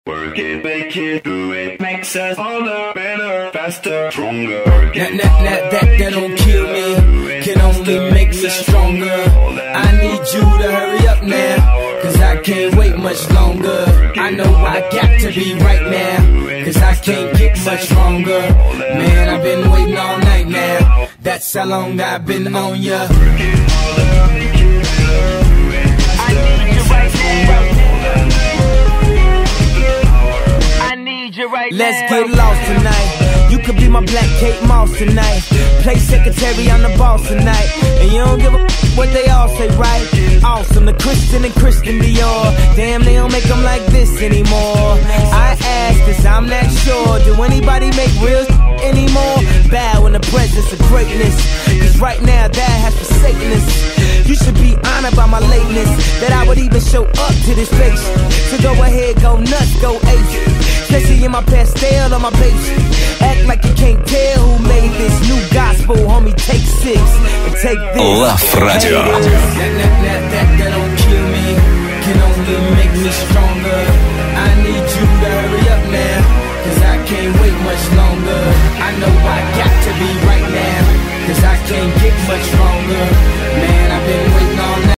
Work it, make it, do it, makes us harder, better, faster, stronger. That don't kill me, can only make me stronger. I need you to hurry up now, cause I can't wait much longer. I know I got to be right now, cause I can't get much stronger. Man, I've been waiting all night now, that's how long I've been on ya. Let's get lost tonight. You could be my black Kate Moss tonight. Play secretary, I'm the boss tonight. And you don't give a what they all say, right? Awesome, the Christian and Christian Dior. Damn, they don't make them like this anymore. I ask cause I'm not sure. Do anybody make real anymore? Bow in the presence of greatness, cause right now that has forsaken us. You should be honored by my lateness, that I would even show up to this place. So go ahead, go nuts, go ape. Especially in my pastel on my page. Act like you can't tell who made this new gospel, homie. Take 6 and take this. Love Radio. That don't kill me, can only make me stronger. I need you to hurry up now, cause I can't wait much longer. I know I got to be right now, cause I can't get much stronger.